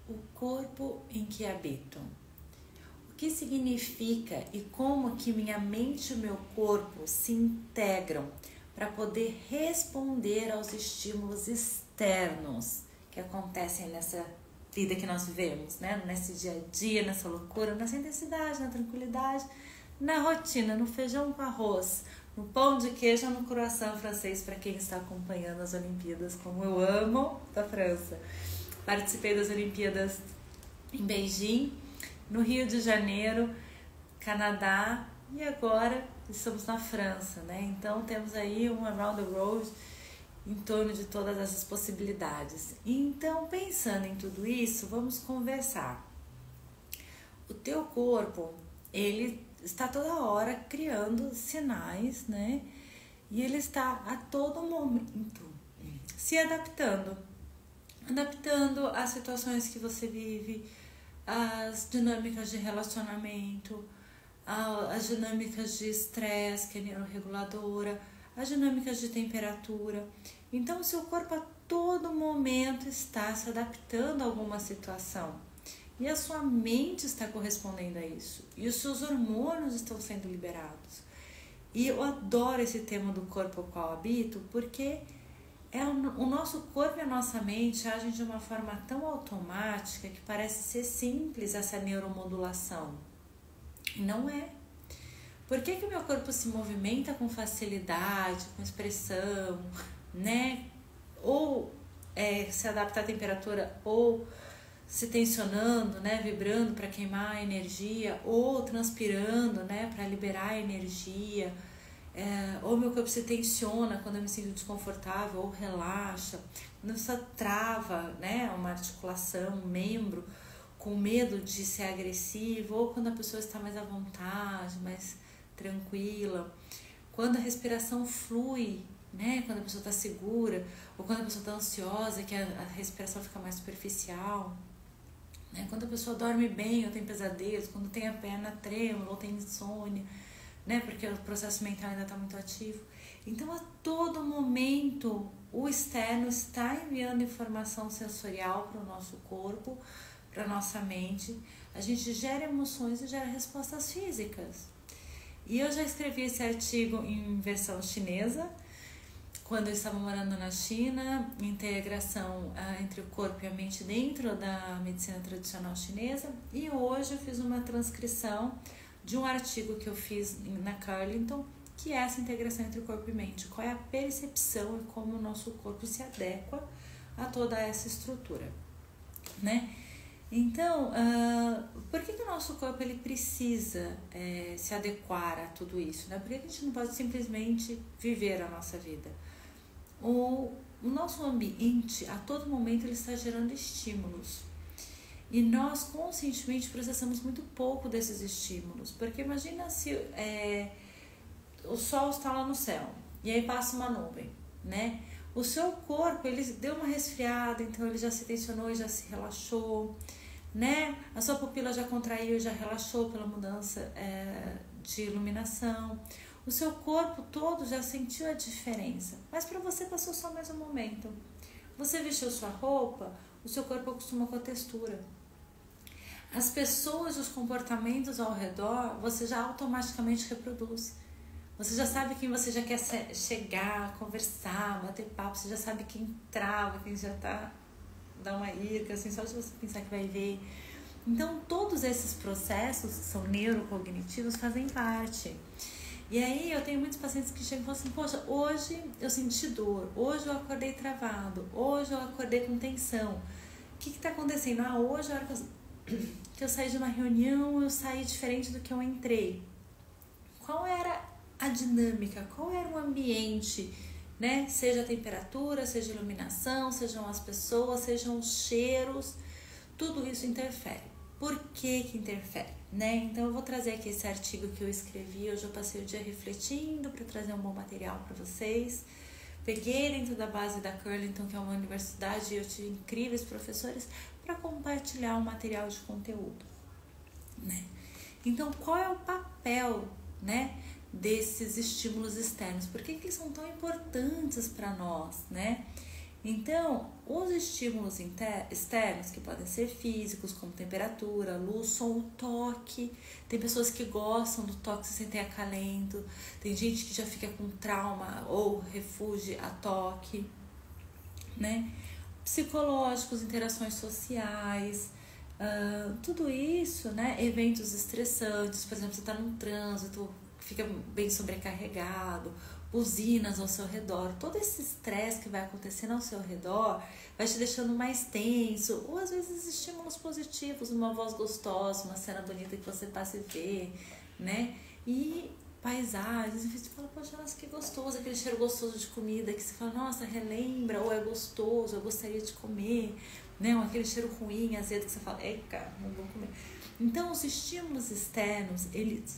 o corpo em que habito. O que significa e como que minha mente e o meu corpo se integram para poder responder aos estímulos externos que acontecem nessa vida que nós vivemos, né? Nesse dia a dia, nessa loucura, nessa intensidade, na tranquilidade, na rotina, no feijão com arroz, no pão de queijo, no croissant francês, para quem está acompanhando as Olimpíadas, como eu amo da França. Participei das Olimpíadas em Beijing, no Rio de Janeiro, Canadá, e agora estamos na França, né? Então temos aí um around the world em torno de todas essas possibilidades. Então, pensando em tudo isso, vamos conversar. O teu corpo, ele está toda hora criando sinais, né? E ele está a todo momento se adaptando às situações que você vive, às dinâmicas de relacionamento, às dinâmicas de estresse, que é neuroreguladora, as dinâmicas de temperatura. Então, o seu corpo a todo momento está se adaptando a alguma situação. E a sua mente está correspondendo a isso. E os seus hormônios estão sendo liberados. E eu adoro esse tema do corpo ao qual habito, porque o nosso corpo e a nossa mente agem de uma forma tão automática que parece ser simples essa neuromodulação. E não é. Por que o meu corpo se movimenta com facilidade, com expressão, né? Ou se adapta à temperatura, ou se tensionando, né? Vibrando para queimar a energia, ou transpirando, né? Para liberar a energia. Ou meu corpo se tensiona quando eu me sinto desconfortável, ou relaxa. Quando você trava, né? Uma articulação, um membro, com medo de ser agressivo, ou quando a pessoa está mais à vontade, mais tranquila, quando a respiração flui, né? Quando a pessoa está segura, ou quando a pessoa está ansiosa, que a respiração fica mais superficial, né? Quando a pessoa dorme bem ou tem pesadelos, quando tem a perna trêmula ou tem insônia, né? Porque o processo mental ainda está muito ativo. Então, a todo momento, o externo está enviando informação sensorial para o nosso corpo, para a nossa mente. A gente gera emoções e gera respostas físicas. E eu já escrevi esse artigo em versão chinesa, quando eu estava morando na China, integração entre o corpo e a mente dentro da medicina tradicional chinesa. E hoje eu fiz uma transcrição de um artigo que eu fiz na Carleton, que é essa integração entre o corpo e mente. Qual é a percepção e como o nosso corpo se adequa a toda essa estrutura, né? Então, por que o nosso corpo ele precisa se adequar a tudo isso, né? Por que a gente não pode simplesmente viver a nossa vida? O nosso ambiente, a todo momento, ele está gerando estímulos. E nós, conscientemente, processamos muito pouco desses estímulos. Porque imagina se o sol está lá no céu e aí passa uma nuvem, né? O seu corpo, ele deu uma resfriada, então ele já se tensionou e já se relaxou, né? A sua pupila já contraiu e já relaxou pela mudança de iluminação. O seu corpo todo já sentiu a diferença, mas para você passou só mais um momento. Você vestiu sua roupa, o seu corpo acostuma com a textura. As pessoas e os comportamentos ao redor, você já automaticamente reproduz. Você já sabe quem você já quer chegar, conversar, bater papo, você já sabe quem trava, quem já tá... dá uma irca, assim, só de você pensar que vai ver. Então, todos esses processos que são neurocognitivos fazem parte. E aí, eu tenho muitos pacientes que chegam e falam assim, poxa, hoje eu senti dor, hoje eu acordei travado, hoje eu acordei com tensão. O que está acontecendo? Hoje, a hora que eu saí de uma reunião, eu saí diferente do que eu entrei. Qual era a dinâmica? Qual era o ambiente, né? Seja a temperatura, seja a iluminação, sejam as pessoas, sejam os cheiros, tudo isso interfere. Por que interfere, né? Então eu vou trazer aqui esse artigo que eu escrevi, hoje eu passei o dia refletindo para trazer um bom material para vocês. Peguei dentro da base da Carleton, que é uma universidade, e eu tive incríveis professores para compartilhar um material de conteúdo, né? Então, qual é o papel, né, desses estímulos externos? Por que eles são tão importantes para nós, né? Então, os estímulos externos, que podem ser físicos, como temperatura, luz, som, toque. Tem pessoas que gostam do toque, se sentem acalento. Tem gente que já fica com trauma ou refúgio a toque, né? Psicológicos, interações sociais, tudo isso, né? Eventos estressantes, por exemplo, você está num trânsito, fica bem sobrecarregado, buzinas ao seu redor, todo esse estresse que vai acontecendo ao seu redor vai te deixando mais tenso, ou às vezes estímulos positivos, uma voz gostosa, uma cena bonita que você passa e vê, né? E paisagens, você fala, poxa, nossa, que gostoso, aquele cheiro gostoso de comida que você fala, nossa, relembra, ou é gostoso, eu gostaria de comer, né? Ou aquele cheiro ruim, azedo que você fala, eca, não vou comer. Então, os estímulos externos, eles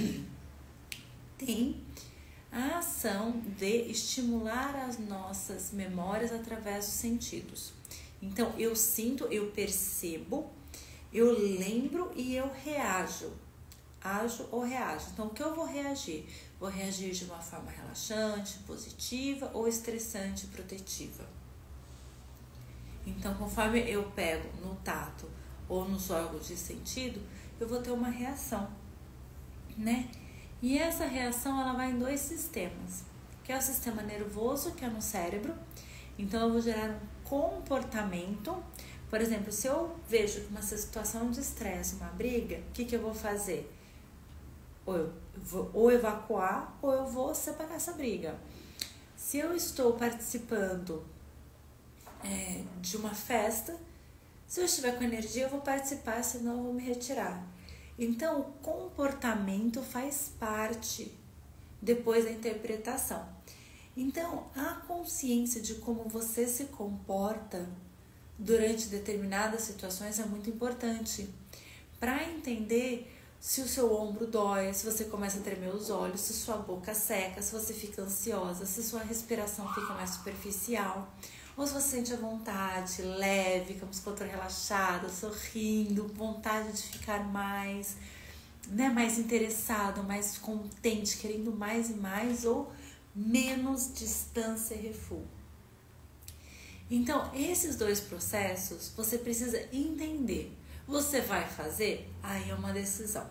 têm a ação de estimular as nossas memórias através dos sentidos. Então, eu sinto, eu percebo, eu lembro e eu reajo. Ajo ou reajo. Então, o que eu vou reagir? Vou reagir de uma forma relaxante, positiva ou estressante, protetiva. Então, conforme eu pego no tato ou nos órgãos de sentido, eu vou ter uma reação, né? E essa reação, ela vai em dois sistemas, que é o sistema nervoso, que é no cérebro. Então, eu vou gerar um comportamento. Por exemplo, se eu vejo uma situação de estresse, uma briga, o que eu vou fazer? Ou eu vou evacuar, ou eu vou separar essa briga. Se eu estou participando de uma festa, se eu estiver com energia, eu vou participar, senão eu vou me retirar. Então, o comportamento faz parte depois da interpretação. Então, a consciência de como você se comporta durante determinadas situações é muito importante para entender se o seu ombro dói, se você começa a tremer os olhos, se sua boca seca, se você fica ansiosa, se sua respiração fica mais superficial, ou se você sente a vontade leve, com a musculatura relaxada, sorrindo, vontade de ficar mais, né, mais interessado, mais contente, querendo mais e mais, ou menos distância e refúgio. Então, esses dois processos você precisa entender. Você vai fazer? Aí é uma decisão.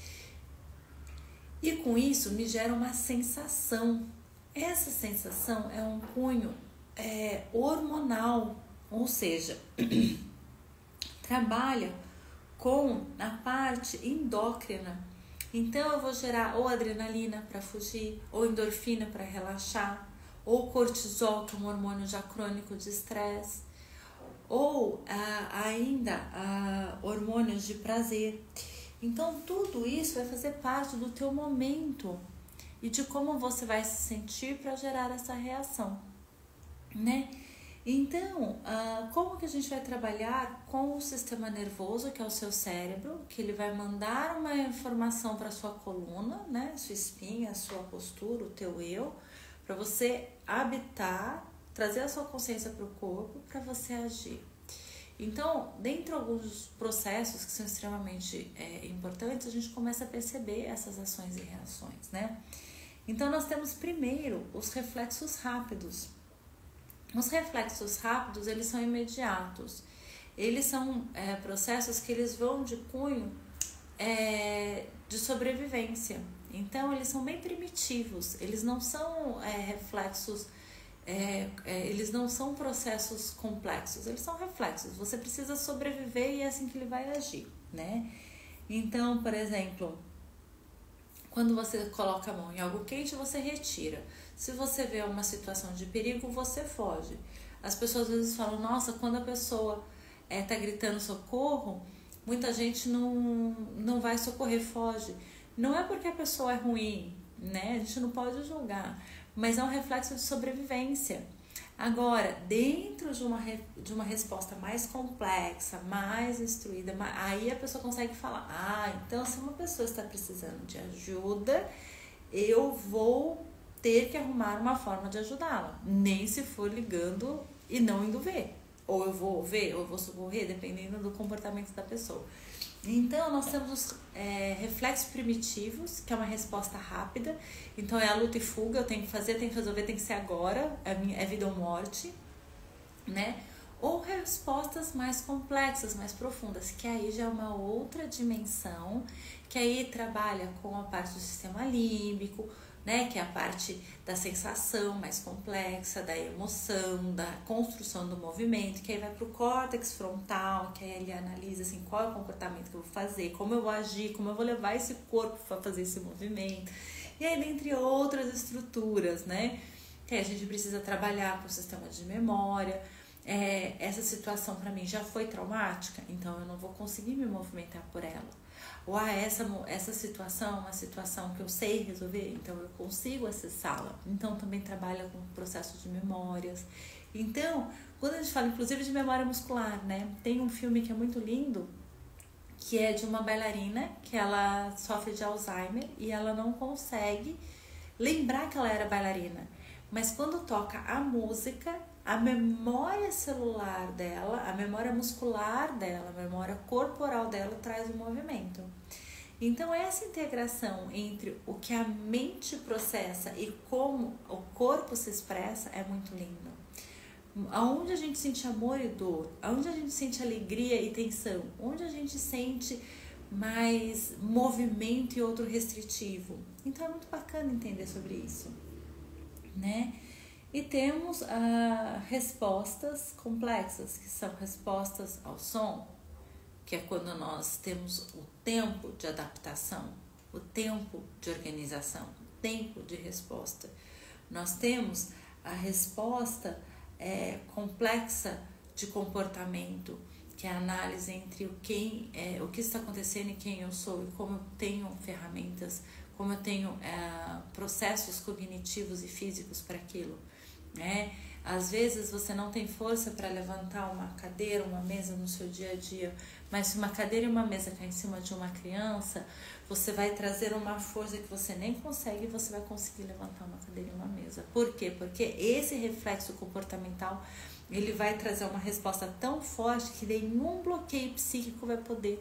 E com isso me gera uma sensação. Essa sensação é um cunho hormonal, ou seja, trabalha com a parte endócrina. Então eu vou gerar ou adrenalina para fugir, ou endorfina para relaxar, ou cortisol, que é um hormônio já crônico de estresse, ou ainda hormônios de prazer. Então tudo isso vai fazer parte do teu momento e de como você vai se sentir para gerar essa reação, né? Então, como que a gente vai trabalhar com o sistema nervoso, que é o seu cérebro, que ele vai mandar uma informação para sua coluna, né? Sua espinha, sua postura, o teu eu, para você habitar, trazer a sua consciência para o corpo, para você agir. Então, dentre alguns processos que são extremamente importantes, a gente começa a perceber essas ações e reações, né? Então, nós temos primeiro os reflexos rápidos. Os reflexos rápidos, eles são imediatos. Eles são processos que eles vão de cunho de sobrevivência. Então, eles são bem primitivos. Eles não são reflexos, eles não são processos complexos. Eles são reflexos. Você precisa sobreviver e é assim que ele vai agir, né? Então, por exemplo, quando você coloca a mão em algo quente, você retira. Se você vê uma situação de perigo, você foge. As pessoas às vezes falam, nossa, quando a pessoa tá gritando socorro, muita gente não vai socorrer, foge. Não é porque a pessoa é ruim, né? A gente não pode julgar, mas é um reflexo de sobrevivência. Agora, dentro de uma resposta mais complexa, mais instruída, aí a pessoa consegue falar, então se uma pessoa está precisando de ajuda, eu vou ter que arrumar uma forma de ajudá-la, nem se for ligando e não indo ver, ou eu vou ver, ou eu vou socorrer, dependendo do comportamento da pessoa. Então, nós temos os reflexos primitivos, que é uma resposta rápida. Então, é a luta e fuga, eu tenho que fazer, tenho que resolver, tem que ser agora, é vida ou morte. né? Ou respostas mais complexas, mais profundas, que aí já é uma outra dimensão, que aí trabalha com a parte do sistema límbico, né? Que é a parte da sensação mais complexa, da emoção, da construção do movimento, que aí vai para o córtex frontal, que aí ele analisa assim, qual é o comportamento que eu vou fazer, como eu vou agir, como eu vou levar esse corpo para fazer esse movimento, e aí dentre outras estruturas, né? Que a gente precisa trabalhar com o sistema de memória. Essa situação para mim já foi traumática, então eu não vou conseguir me movimentar por ela. Ou essa situação é uma situação que eu sei resolver, então eu consigo acessá-la. Então também trabalha com o processo de memórias. Então, quando a gente fala inclusive de memória muscular, né? Tem um filme que é muito lindo, que é de uma bailarina que ela sofre de Alzheimer e ela não consegue lembrar que ela era bailarina. Mas quando toca a música, a memória celular dela, a memória muscular dela, a memória corporal dela traz o movimento. Então essa integração entre o que a mente processa e como o corpo se expressa é muito lindo. Aonde a gente sente amor e dor, aonde a gente sente alegria e tensão, onde a gente sente mais movimento e outro restritivo. Então é muito bacana entender sobre isso, né? E temos respostas complexas, que são respostas ao som, que é quando nós temos o tempo de adaptação, o tempo de organização, o tempo de resposta. Nós temos a resposta complexa de comportamento, que é a análise entre o que está acontecendo e quem eu sou, e como eu tenho ferramentas, como eu tenho processos cognitivos e físicos para aquilo, né? Às vezes você não tem força para levantar uma cadeira, uma mesa no seu dia a dia, mas se uma cadeira e uma mesa caem em cima de uma criança, você vai trazer uma força que você nem consegue e você vai conseguir levantar uma cadeira e uma mesa. Por quê? Porque esse reflexo comportamental, ele vai trazer uma resposta tão forte que nenhum bloqueio psíquico vai poder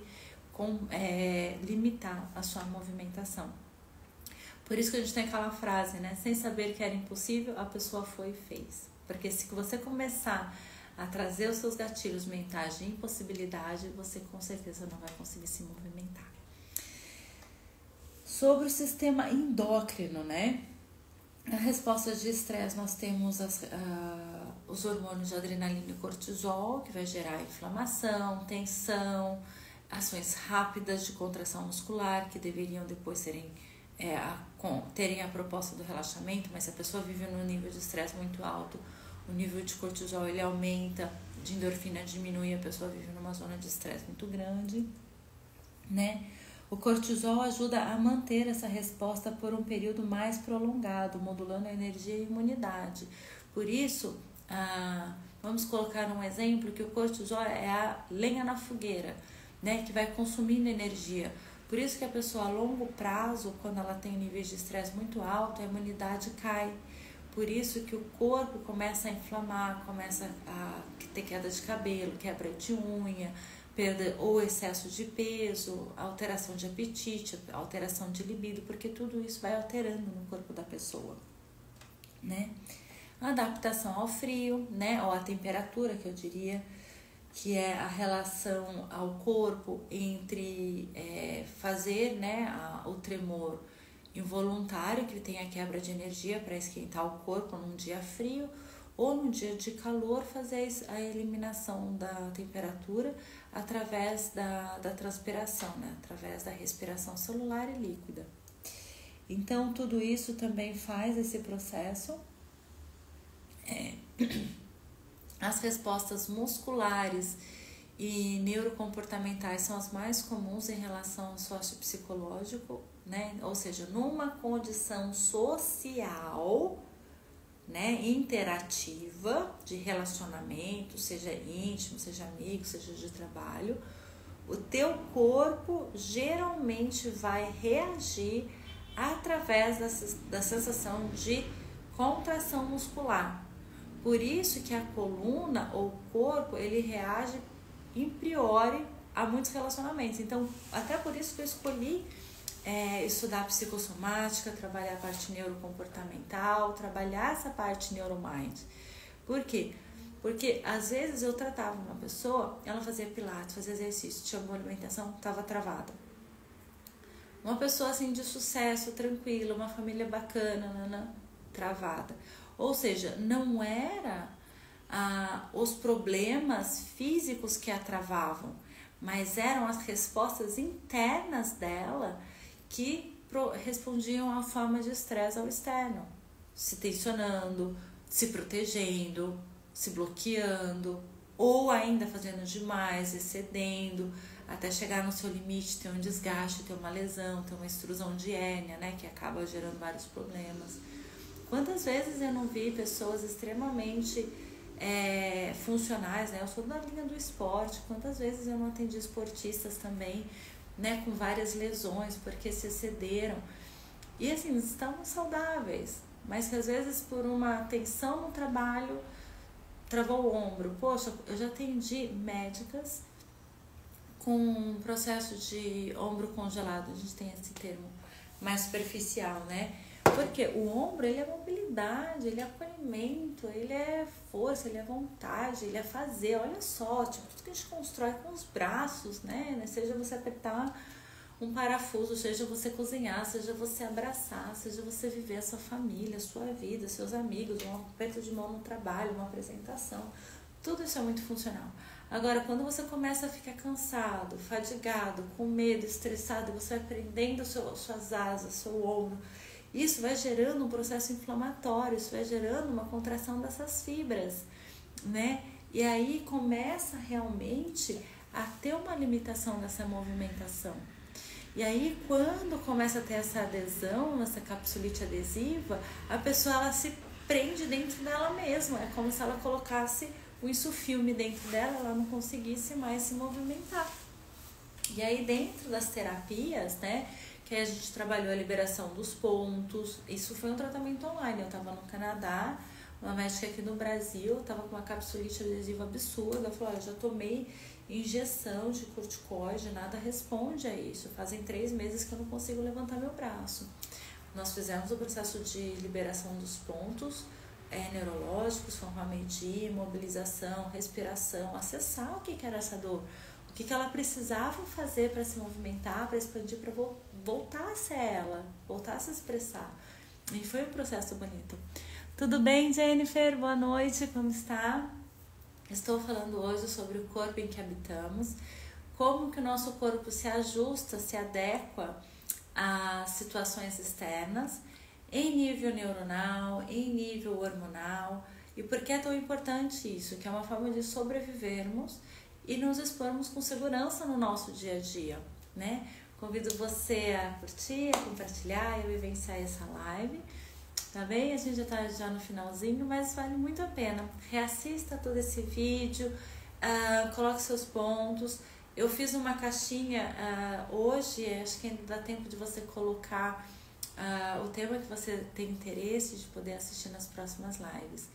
limitar a sua movimentação. Por isso que a gente tem aquela frase, né? Sem saber que era impossível, a pessoa foi e fez. Porque se você começar a trazer os seus gatilhos mentais de impossibilidade, você com certeza não vai conseguir se movimentar. Sobre o sistema endócrino, né? A resposta de estresse, nós temos os hormônios de adrenalina e cortisol, que vai gerar inflamação, tensão, ações rápidas de contração muscular, que deveriam depois terem a proposta do relaxamento, mas se a pessoa vive num nível de estresse muito alto, o nível de cortisol ele aumenta, de endorfina diminui, a pessoa vive numa zona de estresse muito grande, né? O cortisol ajuda a manter essa resposta por um período mais prolongado, modulando a energia e a imunidade. Por isso, vamos colocar um exemplo que o cortisol é a lenha na fogueira, né? Que vai consumindo energia. Por isso que a pessoa a longo prazo, quando ela tem níveis de estresse muito alto, a imunidade cai. Por isso que o corpo começa a inflamar, começa a ter queda de cabelo, quebra de unha, perda ou excesso de peso, alteração de apetite, alteração de libido, porque tudo isso vai alterando no corpo da pessoa, né? A adaptação ao frio, né? Ou à temperatura, que eu diria, que é a relação ao corpo entre fazer, né, o tremor involuntário, que ele tem a quebra de energia para esquentar o corpo num dia frio, ou num dia de calor fazer a eliminação da temperatura através da transpiração, né, através da respiração celular e líquida. Então tudo isso também faz esse processo. As respostas musculares e neurocomportamentais são as mais comuns em relação ao sociopsicológico, né? Ou seja, numa condição social, né, interativa, de relacionamento, seja íntimo, seja amigo, seja de trabalho, o teu corpo geralmente vai reagir através da sensação de contração muscular. Por isso que a coluna ou o corpo, ele reage in priori a muitos relacionamentos. Então, até por isso que eu escolhi estudar psicossomática, trabalhar a parte neurocomportamental, trabalhar essa parte neuromind. Por quê? Porque às vezes eu tratava uma pessoa, ela fazia pilates, fazia exercício, tinha boa alimentação, estava travada. Uma pessoa assim de sucesso, tranquila, uma família bacana, travada. Ou seja, não era os problemas físicos que a travavam, mas eram as respostas internas dela que respondiam à forma de estresse ao externo, se tensionando, se protegendo, se bloqueando, ou ainda fazendo demais, excedendo, até chegar no seu limite, ter um desgaste, ter uma lesão, ter uma extrusão de hérnia, né, que acaba gerando vários problemas. Quantas vezes eu não vi pessoas extremamente funcionais, né? Eu sou da linha do esporte, quantas vezes eu não atendi esportistas também, né, com várias lesões, porque se excederam. E assim, estavam saudáveis, mas que às vezes por uma tensão no trabalho, travou o ombro. Poxa, eu já atendi médicas com um processo de ombro congelado, a gente tem esse termo mais superficial, né? Porque o ombro, ele é mobilidade, ele é acolhimento, ele é força, ele é vontade, ele é fazer. Olha só, tipo, tudo que a gente constrói com os braços, né? Seja você apertar um parafuso, seja você cozinhar, seja você abraçar, seja você viver a sua família, a sua vida, seus amigos, um aperto de mão no trabalho, uma apresentação. Tudo isso é muito funcional. Agora, quando você começa a ficar cansado, fadigado, com medo, estressado, você vai prendendo suas asas, seu ombro, isso vai gerando um processo inflamatório, isso vai gerando uma contração dessas fibras, né? E aí começa realmente a ter uma limitação dessa movimentação. E aí, quando começa a ter essa adesão, essa capsulite adesiva, a pessoa ela se prende dentro dela mesma. É como se ela colocasse um insufilme dentro dela, ela não conseguisse mais se movimentar. E aí, dentro das terapias, né, que a gente trabalhou a liberação dos pontos, isso foi um tratamento online. Eu estava no Canadá, uma médica aqui no Brasil, estava com uma capsulite adesiva absurda, falou, eu já tomei injeção de corticoide, nada responde a isso, fazem 3 meses que eu não consigo levantar meu braço. Nós fizemos o processo de liberação dos pontos neurológicos, fomos a medir, mobilização, respiração, acessar o que era essa dor, o que ela precisava fazer para se movimentar, para expandir, para voltar a ser ela, voltar a se expressar. E foi um processo bonito. Tudo bem, Jennifer? Boa noite, como está? Estou falando hoje sobre o corpo em que habitamos, como que o nosso corpo se ajusta, se adequa a situações externas, em nível neuronal, em nível hormonal, e por que é tão importante isso, que é uma forma de sobrevivermos e nos expormos com segurança no nosso dia a dia, né? Convido você a curtir, a compartilhar e a vivenciar essa live. Tá bem? A gente já no finalzinho, mas vale muito a pena. Reassista todo esse vídeo, coloque seus pontos. Eu fiz uma caixinha hoje, acho que ainda dá tempo de você colocar o tema que você tem interesse de poder assistir nas próximas lives.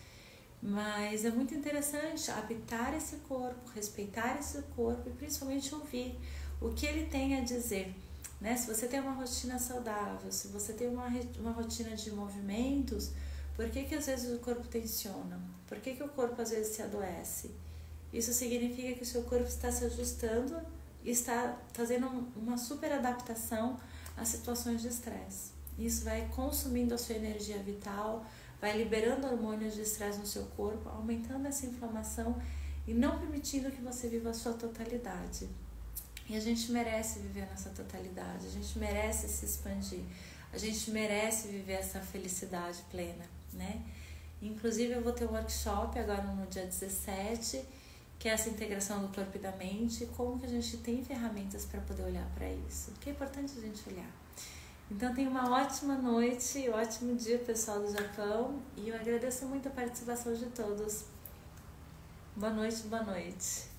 Mas é muito interessante habitar esse corpo, respeitar esse corpo e principalmente ouvir o que ele tem a dizer. Né? Se você tem uma rotina saudável, se você tem uma rotina de movimentos, por que às vezes o corpo tensiona? Por que o corpo às vezes se adoece? Isso significa que o seu corpo está se ajustando e está fazendo uma super adaptação às situações de estresse. Isso vai consumindo a sua energia vital, vai liberando hormônios de estresse no seu corpo, aumentando essa inflamação e não permitindo que você viva a sua totalidade. E a gente merece viver nessa totalidade, a gente merece se expandir, a gente merece viver essa felicidade plena, né? Inclusive eu vou ter um workshop agora no dia 17, que é essa integração do corpo e da mente, como que a gente tem ferramentas para poder olhar para isso, que é importante a gente olhar. Então tenha uma ótima noite, um ótimo dia, pessoal do Japão, e eu agradeço muito a participação de todos. Boa noite, boa noite.